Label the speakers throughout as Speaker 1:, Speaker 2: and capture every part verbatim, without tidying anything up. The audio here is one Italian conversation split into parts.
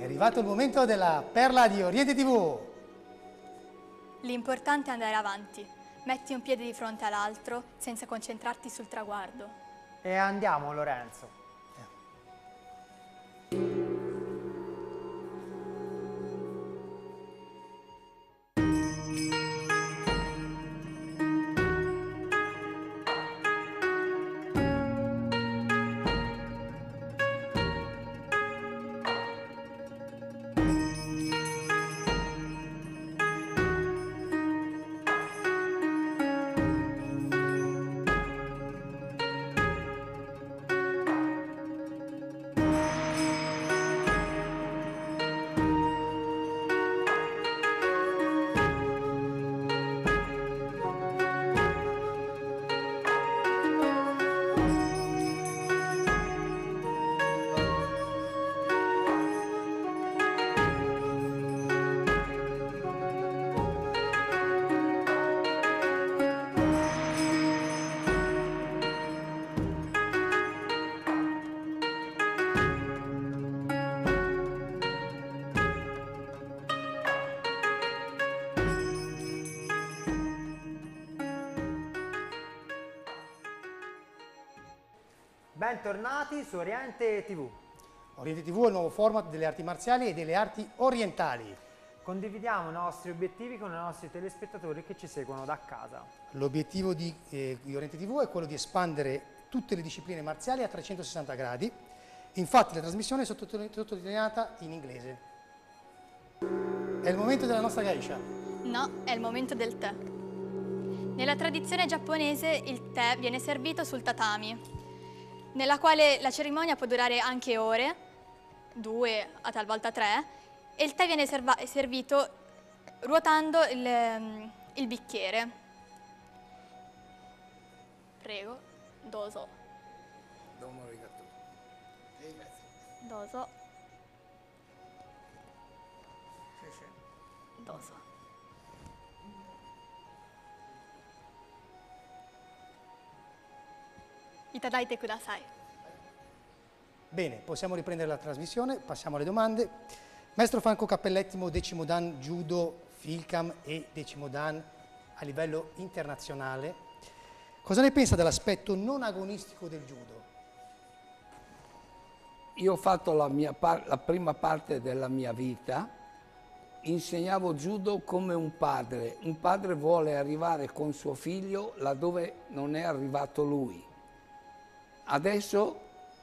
Speaker 1: arrivato il momento della perla di Oriente tivù.
Speaker 2: L'importante è andare avanti. Metti un piede di fronte all'altro senza concentrarti sul traguardo.
Speaker 3: E andiamo, Lorenzo. Bentornati su Oriente tivù.
Speaker 1: Oriente tivù è il nuovo format delle arti marziali e delle arti orientali.
Speaker 3: Condividiamo i nostri obiettivi con i nostri telespettatori che ci seguono da casa.
Speaker 1: L'obiettivo di, eh, di Oriente tivù è quello di espandere tutte le discipline marziali a trecentosessanta gradi. Infatti la trasmissione è sottolineata in inglese. È il momento della nostra geisha.
Speaker 2: No, è il momento del tè. Nella tradizione giapponese il tè viene servito sul tatami, nella quale la cerimonia può durare anche ore, due a talvolta tre, e il tè viene servito ruotando il, il bicchiere. Prego, doso.
Speaker 4: Domo arigato. Eh, grazie.
Speaker 2: Doso.
Speaker 4: Sì, sì.
Speaker 2: Doso. Itadaite kudasai.
Speaker 1: Bene, possiamo riprendere la trasmissione, passiamo alle domande. Maestro Franco Cappellettimo, decimo dan judo, Filcam e decimo dan a livello internazionale. Cosa ne pensa dell'aspetto non agonistico del judo?
Speaker 4: Io ho fatto la, mia la prima parte della mia vita, insegnavo judo come un padre. Un padre vuole arrivare con suo figlio laddove non è arrivato lui. Adesso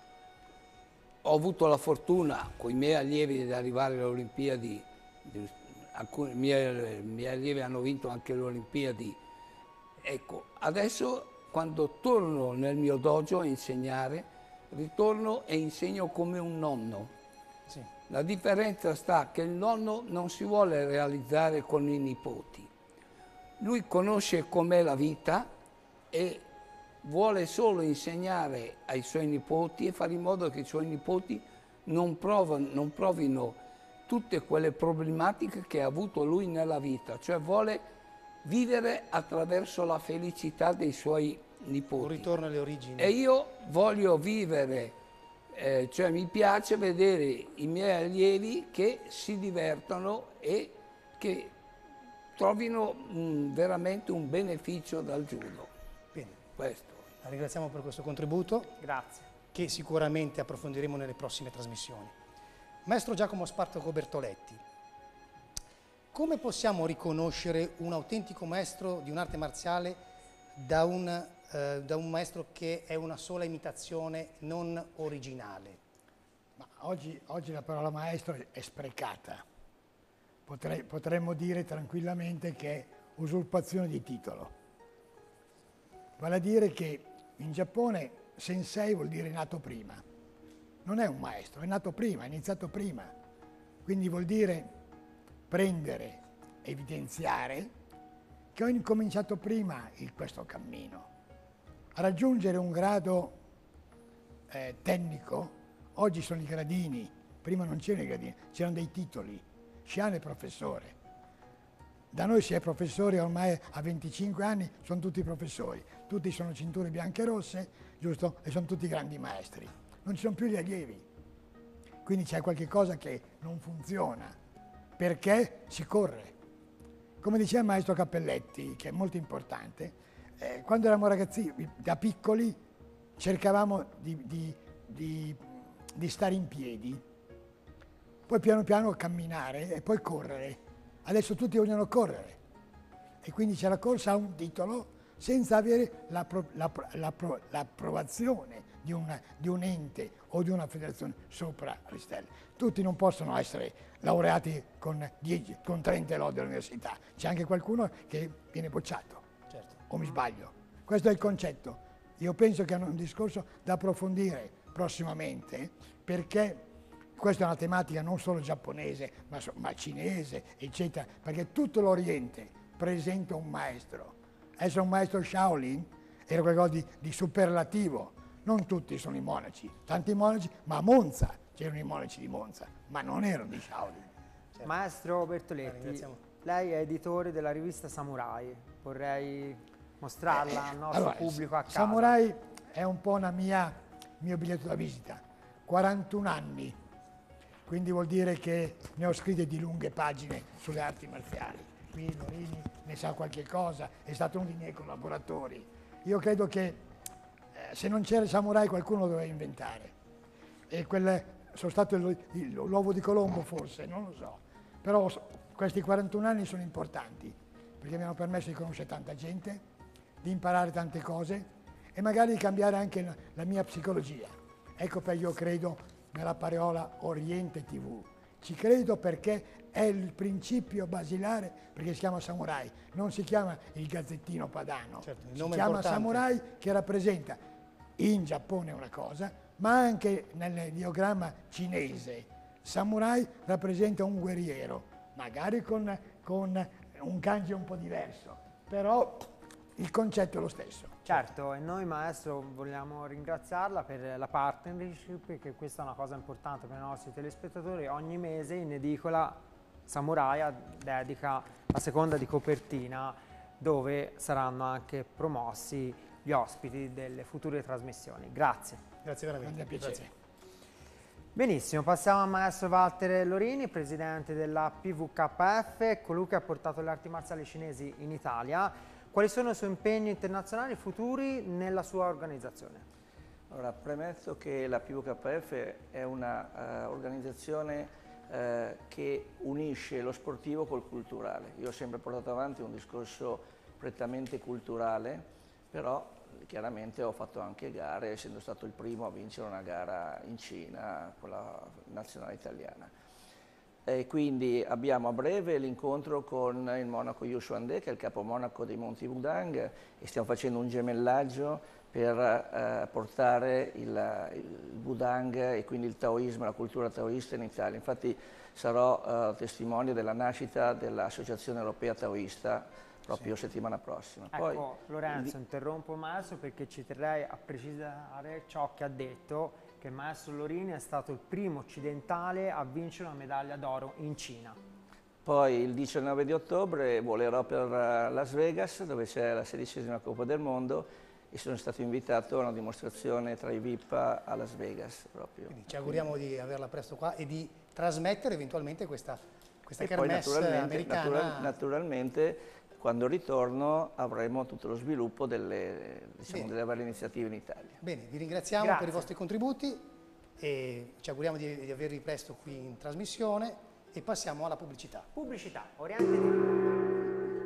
Speaker 4: ho avuto la fortuna con i miei allievi di arrivare alle Olimpiadi, alcuni miei, miei allievi hanno vinto anche le Olimpiadi. Ecco, adesso quando torno nel mio dojo a insegnare, ritorno e insegno come un nonno.
Speaker 1: Sì.
Speaker 4: La differenza sta che il nonno non si vuole realizzare con i nipoti. Lui conosce com'è la vita e vuole solo insegnare ai suoi nipoti e fare in modo che i suoi nipoti non, provano, non provino tutte quelle problematiche che ha avuto lui nella vita, cioè vuole vivere attraverso la felicità dei suoi nipoti.
Speaker 1: Un ritorno alle origini.
Speaker 4: E io voglio vivere, eh, cioè mi piace vedere i miei allievi che si divertono e che trovino mh, veramente un beneficio dal judo.
Speaker 1: Bene.
Speaker 4: Questo.
Speaker 1: La ringraziamo per questo contributo.
Speaker 3: Grazie.
Speaker 1: Che sicuramente approfondiremo nelle prossime trasmissioni. Maestro Giacomo Spartaco Bertoletti, come possiamo riconoscere un autentico maestro di un'arte marziale da un, eh, da un maestro che è una sola imitazione non originale?
Speaker 5: Ma oggi, oggi la parola maestro è sprecata. Potrei, potremmo dire tranquillamente che è usurpazione di titolo. Vale a dire che in Giappone sensei vuol dire nato prima. Non è un maestro, è nato prima, è iniziato prima. Quindi vuol dire prendere, evidenziare che ho incominciato prima il, questo cammino. A raggiungere un grado eh, tecnico, oggi sono i gradini, prima non c'erano i gradini, c'erano dei titoli. Shihan è professore. Da noi si è professori ormai a venticinque anni, sono tutti professori, tutti sono cinture bianche e rosse, giusto? E sono tutti grandi maestri. Non ci sono più gli allievi. quindi c'è qualche cosa che non funziona, perché si corre. Come diceva il maestro Cappelletti, che è molto importante, eh, quando eravamo ragazzini, da piccoli, cercavamo di, di, di, di stare in piedi, poi piano piano camminare e poi correre. Adesso tutti vogliono correre e quindi c'è la corsa a un titolo senza avere l'approvazione di, una, di un ente o di una federazione sopra le stelle. Tutti non possono essere laureati con, dieci, con trenta lodi all'università, c'è anche qualcuno che viene bocciato,
Speaker 1: Certo.
Speaker 5: o mi sbaglio? Questo è il concetto. Io penso che è un discorso da approfondire prossimamente, perché questa è una tematica non solo giapponese, ma, ma cinese, eccetera, perché tutto l'Oriente presenta un maestro. Essere un maestro Shaolin era qualcosa di, di superlativo. Non tutti sono i monaci, tanti monaci, ma a Monza c'erano i monaci di Monza, ma non erano di Shaolin.
Speaker 1: Certo.
Speaker 3: Maestro
Speaker 1: La
Speaker 3: Bertoletti,
Speaker 1: ringraziamo.
Speaker 3: lei è editore della rivista Samurai, vorrei mostrarla al nostro
Speaker 5: Allora,
Speaker 3: pubblico a casa.
Speaker 5: Samurai è un po' una mia, mio biglietto da visita, quarantuno anni, quindi vuol dire che ne ho scritte di lunghe pagine sulle arti marziali. Qui Lorini ne sa qualche cosa, è stato uno dei miei collaboratori. Io credo che eh, se non c'era Samurai qualcuno lo doveva inventare. E quel, sono stato l'uovo di Colombo forse, non lo so. Però questi quarantuno anni sono importanti, perché mi hanno permesso di conoscere tanta gente, di imparare tante cose e magari di cambiare anche la, la mia psicologia. Ecco perché io credo nella parola Oriente tivù. Ci credo perché è il principio basilare, perché si chiama Samurai, non si chiama il Gazzettino Padano,
Speaker 1: Certo, il
Speaker 5: si
Speaker 1: nome è
Speaker 5: chiama
Speaker 1: importante.
Speaker 5: Samurai, che rappresenta in Giappone una cosa, ma anche nel diagramma cinese. Samurai rappresenta un guerriero, magari con, con un kanji un po' diverso, però il concetto è lo stesso.
Speaker 3: Certo, e noi maestro vogliamo ringraziarla per la partnership, perché questa è una cosa importante per i nostri telespettatori. Ogni mese in edicola Samurai dedica la seconda di copertina, dove saranno anche promossi gli ospiti delle future trasmissioni. Grazie.
Speaker 1: Grazie veramente.
Speaker 5: Grande piacere.
Speaker 1: Grazie.
Speaker 3: Benissimo, passiamo al maestro Walter Lorini, presidente della P V K F, colui che ha portato le arti marziali cinesi in Italia. Quali sono i suoi impegni internazionali futuri nella sua organizzazione?
Speaker 6: Allora, premetto che la P V K F è un'organizzazione uh, uh, che unisce lo sportivo col culturale. Io ho sempre portato avanti un discorso prettamente culturale, però chiaramente ho fatto anche gare, essendo stato il primo a vincere una gara in Cina con la nazionale italiana. E quindi abbiamo a breve l'incontro con il monaco Yu Xuande, che è il capomonaco dei Monti Wudang, e stiamo facendo un gemellaggio per eh, portare il, il Wudang e quindi il taoismo, la cultura taoista in Italia. Infatti sarò eh, testimone della nascita dell'Associazione Europea Taoista proprio sì. settimana prossima.
Speaker 3: Ecco,
Speaker 6: Poi,
Speaker 3: Lorenzo,
Speaker 6: il...
Speaker 3: interrompo il maestro perché ci terrei a precisare ciò che ha detto, che il maestro Lorini è stato il primo occidentale a vincere una medaglia d'oro in Cina.
Speaker 6: Poi il diciannove di ottobre volerò per Las Vegas, dove c'è la sedicesima Coppa del Mondo, e sono stato invitato a una dimostrazione tra i V I P a Las Vegas proprio.
Speaker 1: Quindi ci auguriamo Quindi. di averla presto qua e di trasmettere eventualmente questa, questa
Speaker 6: e
Speaker 1: kermesse
Speaker 6: poi naturalmente,
Speaker 1: americana.
Speaker 6: Natural, naturalmente quando ritorno avremo tutto lo sviluppo delle, diciamo, delle varie iniziative in Italia.
Speaker 1: Bene, vi ringraziamo
Speaker 3: Grazie.
Speaker 1: per i vostri contributi e ci auguriamo di, di avervi presto qui in trasmissione e passiamo alla pubblicità.
Speaker 3: Pubblicità, Oriente tivù.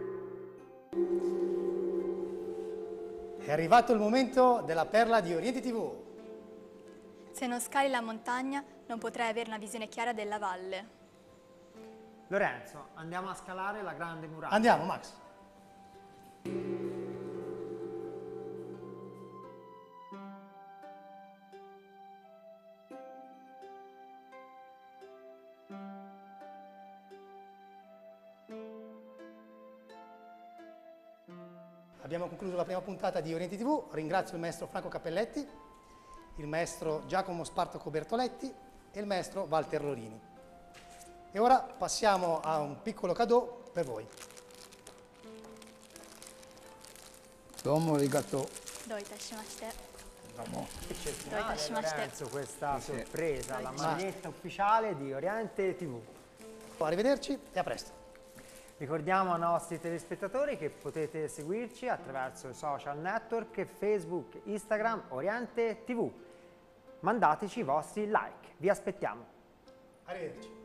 Speaker 1: È arrivato il momento della perla di Oriente tivù.
Speaker 2: Se non scali la montagna non potrai avere una visione chiara della valle.
Speaker 3: Lorenzo, andiamo a scalare la grande muraglia.
Speaker 1: Andiamo, Max. Abbiamo concluso la prima puntata di Oriente tivù. Ringrazio il maestro Franco Cappelletti, il maestro Giacomo Spartaco Bertoletti e il maestro Walter Lorini. E ora passiamo a un piccolo cadeau per voi.
Speaker 4: Domo arigato.
Speaker 2: どういたしまして。
Speaker 3: Eccezionale,
Speaker 2: Dai,
Speaker 3: Lorenzo, questa
Speaker 6: Sì, sì.
Speaker 3: sorpresa, la
Speaker 2: Dai.
Speaker 3: maglietta ufficiale di Oriente tivù.
Speaker 1: Arrivederci e a presto.
Speaker 3: Ricordiamo ai nostri telespettatori che potete seguirci attraverso i social network Facebook, Instagram, Oriente tivù. Mandateci i vostri like, vi aspettiamo.
Speaker 1: Arrivederci.